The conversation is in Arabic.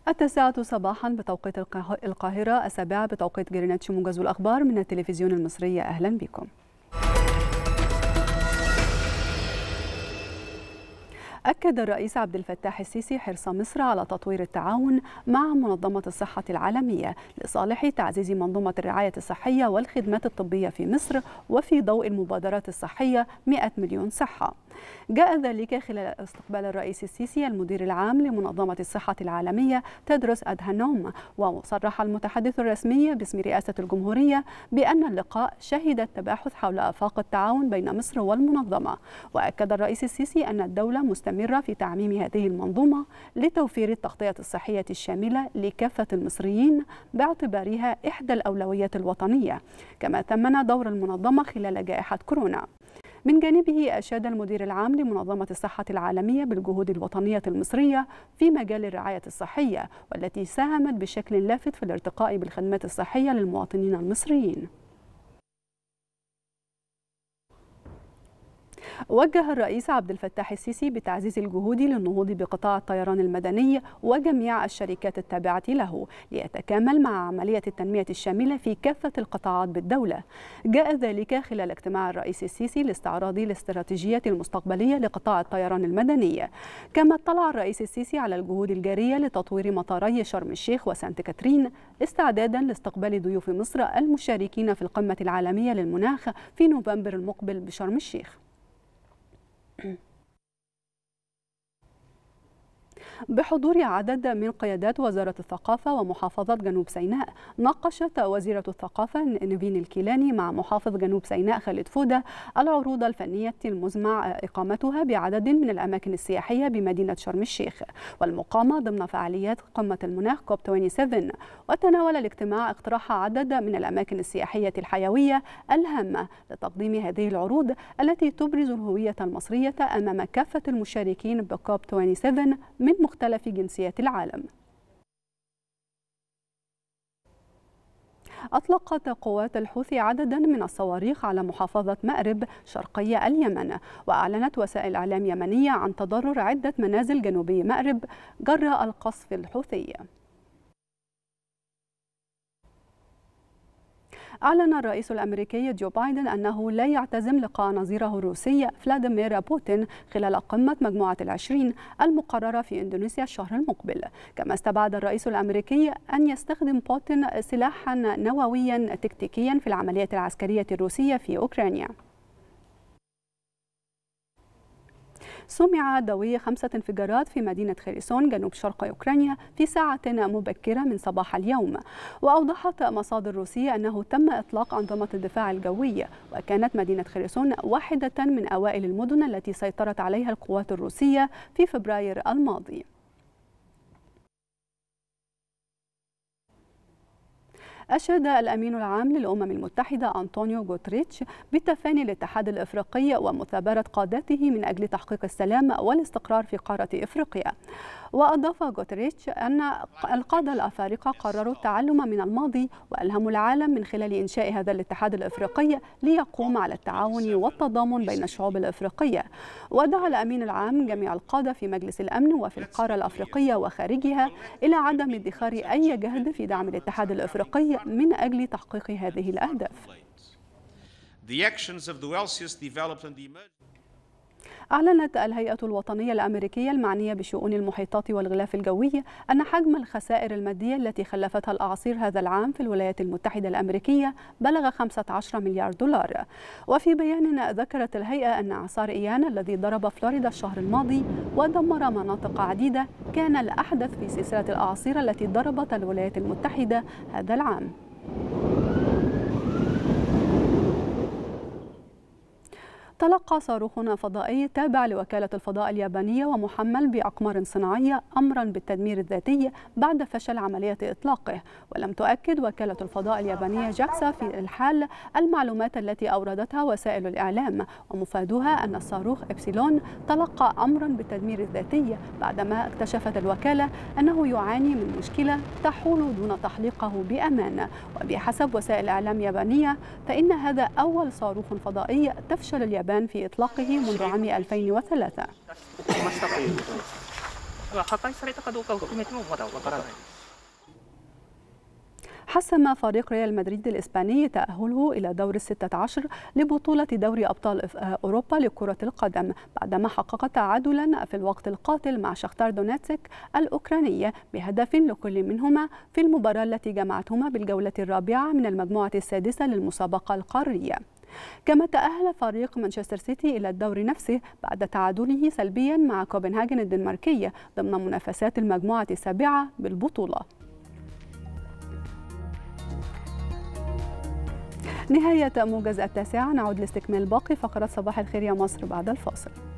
9 صباحا بتوقيت القاهرة، 7 بتوقيت جرينتش. موجز الأخبار من التلفزيون المصري، أهلا بكم. أكد الرئيس عبد الفتاح السيسي حرص مصر على تطوير التعاون مع منظمة الصحة العالمية لصالح تعزيز منظومة الرعاية الصحية والخدمات الطبية في مصر، وفي ضوء المبادرات الصحية 100 مليون صحة. جاء ذلك خلال استقبال الرئيس السيسي المدير العام لمنظمة الصحة العالمية تدرس أدهانوم. وصرح المتحدث الرسمي باسم رئاسة الجمهورية بأن اللقاء شهد التباحث حول آفاق التعاون بين مصر والمنظمة. وأكد الرئيس السيسي أن الدولة مستمرة في تعميم هذه المنظومة لتوفير التغطية الصحية الشاملة لكافة المصريين باعتبارها إحدى الأولويات الوطنية. كما ثمن دور المنظمة خلال جائحة كورونا. من جانبه أشاد المدير العام لمنظمة الصحة العالمية بالجهود الوطنية المصرية في مجال الرعاية الصحية، والتي ساهمت بشكل لافت في الارتقاء بالخدمات الصحية للمواطنين المصريين. وجه الرئيس عبد الفتاح السيسي بتعزيز الجهود للنهوض بقطاع الطيران المدني وجميع الشركات التابعة له ليتكامل مع عملية التنمية الشاملة في كافة القطاعات بالدولة. جاء ذلك خلال اجتماع الرئيس السيسي لاستعراض الاستراتيجية المستقبلية لقطاع الطيران المدني. كما اطلع الرئيس السيسي على الجهود الجارية لتطوير مطاري شرم الشيخ وسانت كاترين استعدادا لاستقبال ضيوف مصر المشاركين في القمة العالمية للمناخ في نوفمبر المقبل بشرم الشيخ. بحضور عدد من قيادات وزارة الثقافة ومحافظة جنوب سيناء، ناقشت وزيرة الثقافة نيفين الكيلاني مع محافظ جنوب سيناء خالد فودة العروض الفنية المزمع إقامتها بعدد من الأماكن السياحية بمدينة شرم الشيخ والمقامة ضمن فعاليات قمة المناخ كوب 27. وتناول الاجتماع اقتراح عدد من الأماكن السياحية الحيوية الهامة لتقديم هذه العروض التي تبرز الهوية المصرية أمام كافة المشاركين بكوب 27 من مختلف جنسيات العالم. أطلقت قوات الحوثي عددا من الصواريخ على محافظة مأرب شرقي اليمن. وأعلنت وسائل إعلام يمنية عن تضرر عدة منازل جنوبي مأرب جراء القصف الحوثي. أعلن الرئيس الأمريكي جو بايدن أنه لا يعتزم لقاء نظيره الروسي فلاديمير بوتين خلال قمة مجموعة ال20 المقررة في إندونيسيا الشهر المقبل. كما استبعد الرئيس الأمريكي أن يستخدم بوتين سلاحا نوويا تكتيكيا في العمليات العسكرية الروسية في أوكرانيا. سمع دوي 5 انفجارات في مدينة خيرسون جنوب شرق أوكرانيا في ساعة مبكرة من صباح اليوم. وأوضحت مصادر روسية أنه تم إطلاق أنظمة الدفاع الجوي، وكانت مدينة خيرسون واحدة من أوائل المدن التي سيطرت عليها القوات الروسية في فبراير الماضي. أشاد الأمين العام للأمم المتحدة أنطونيو غوتريتش بتفاني الاتحاد الإفريقي ومثابرة قادته من أجل تحقيق السلام والاستقرار في قارة إفريقيا. وأضاف غوتريتش أن القادة الأفارقة قرروا التعلم من الماضي وألهموا العالم من خلال إنشاء هذا الاتحاد الإفريقي ليقوم على التعاون والتضامن بين الشعوب الإفريقية. ودعا الأمين العام جميع القادة في مجلس الأمن وفي القارة الأفريقية وخارجها إلى عدم ادخار أي جهد في دعم الاتحاد الإفريقي من أجل تحقيق هذه الأهداف. أعلنت الهيئة الوطنية الأمريكية المعنية بشؤون المحيطات والغلاف الجوي أن حجم الخسائر المادية التي خلفتها الأعاصير هذا العام في الولايات المتحدة الأمريكية بلغ 15 مليار دولار. وفي بيان ذكرت الهيئة أن إعصار إيان الذي ضرب فلوريدا الشهر الماضي ودمر مناطق عديدة كان الأحدث في سلسلة الأعاصير التي ضربت الولايات المتحدة هذا العام. تلقى صاروخ فضائي تابع لوكالة الفضاء اليابانية ومحمل بأقمار صناعية أمرا بالتدمير الذاتي بعد فشل عملية إطلاقه. ولم تؤكد وكالة الفضاء اليابانية جاكسا في الحال المعلومات التي أوردتها وسائل الإعلام، ومفادها أن الصاروخ إبسيلون تلقى أمرا بالتدمير الذاتي بعدما اكتشفت الوكالة أنه يعاني من مشكلة تحول دون تحليقه بأمان. وبحسب وسائل إعلام يابانية فإن هذا أول صاروخ فضائي تفشل اليابان في إطلاقه منذ عام 2003. حسم فريق ريال مدريد الإسباني تأهله إلى دور ال16 لبطولة دوري أبطال أوروبا لكرة القدم بعدما حقق تعادلا في الوقت القاتل مع شختار دونيتسك الأوكراني بهدف لكل منهما في المباراة التي جمعتهما بالجولة الرابعة من المجموعة السادسة للمسابقة القارية. كما تأهل فريق مانشستر سيتي إلى الدور نفسه بعد تعادله سلبيا مع كوبنهاجن الدنماركي ضمن منافسات المجموعة السابعة بالبطولة. نهاية موجز التاسعة، نعود لاستكمال باقي فقرات صباح الخير يا مصر بعد الفاصل.